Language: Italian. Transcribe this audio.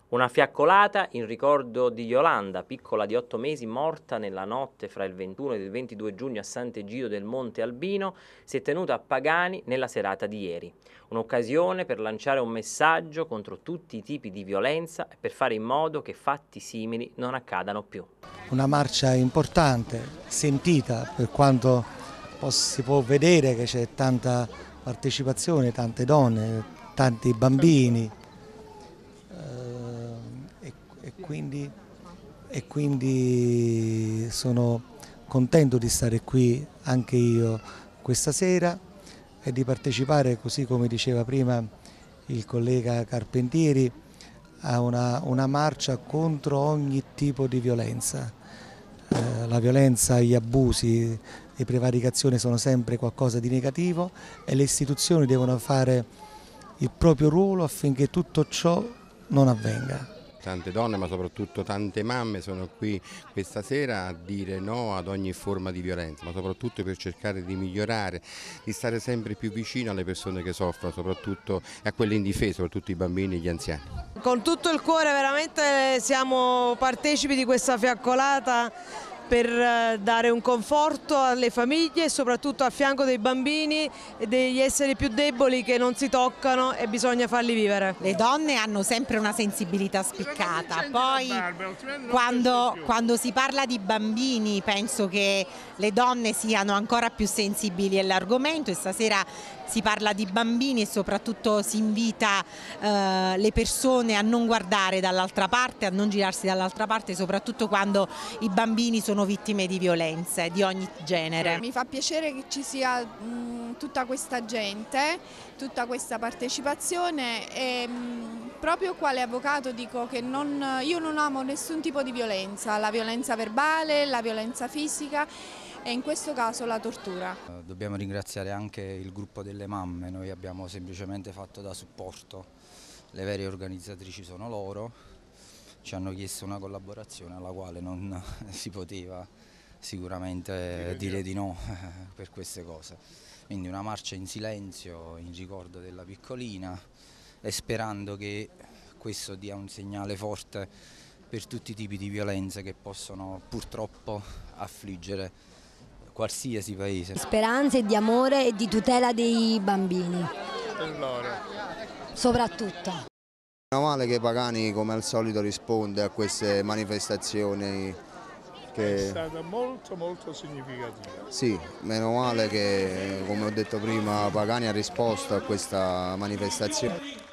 Una fiaccolata in ricordo di Yolanda, piccola di 8 mesi, morta nella notte fra il 21 e il 22 giugno a Sant'Egidio del Monte Albino, si è tenuta a Pagani nella serata di ieri. Un'occasione per lanciare un messaggio contro tutti i tipi di violenza e per fare in modo che fatti simili non accadano più. Una marcia importante, sentita, per quanto si può vedere che c'è tanta partecipazione, tante donne, tanti bambini. E quindi sono contento di stare qui anche io questa sera e di partecipare, così come diceva prima il collega Carpentieri, a una marcia contro ogni tipo di violenza. La violenza, gli abusi, le prevaricazioni sono sempre qualcosa di negativo e le istituzioni devono fare il proprio ruolo affinché tutto ciò non avvenga. Tante donne, ma soprattutto tante mamme sono qui questa sera a dire no ad ogni forma di violenza, ma soprattutto per cercare di migliorare, di stare sempre più vicino alle persone che soffrono, soprattutto a quelle indifese, soprattutto i bambini e gli anziani. Con tutto il cuore veramente siamo partecipi di questa fiaccolata per dare un conforto alle famiglie e soprattutto a fianco dei bambini e degli esseri più deboli che non si toccano e bisogna farli vivere. Le donne hanno sempre una sensibilità spiccata, poi quando si parla di bambini penso che le donne siano ancora più sensibili all'argomento e stasera si parla di bambini e soprattutto si invita le persone a non guardare dall'altra parte, a non girarsi dall'altra parte, soprattutto quando i bambini sono vittime di violenze di ogni genere. Mi fa piacere che ci sia tutta questa gente, tutta questa partecipazione e proprio quale avvocato dico che io non amo nessun tipo di violenza, la violenza verbale, la violenza fisica e in questo caso la tortura. Dobbiamo ringraziare anche il gruppo delle mamme, noi abbiamo semplicemente fatto da supporto, le vere organizzatrici sono loro, ci hanno chiesto una collaborazione alla quale non si poteva sicuramente dire di no per queste cose. Quindi una marcia in silenzio in ricordo della piccolina e sperando che questo dia un segnale forte per tutti i tipi di violenze che possono purtroppo affliggere qualsiasi paese. Speranze di amore e di tutela dei bambini, soprattutto. Meno male che Pagani come al solito risponde a queste manifestazioni. È stata molto significativa. Sì, meno male che, come ho detto prima, Pagani ha risposto a questa manifestazione.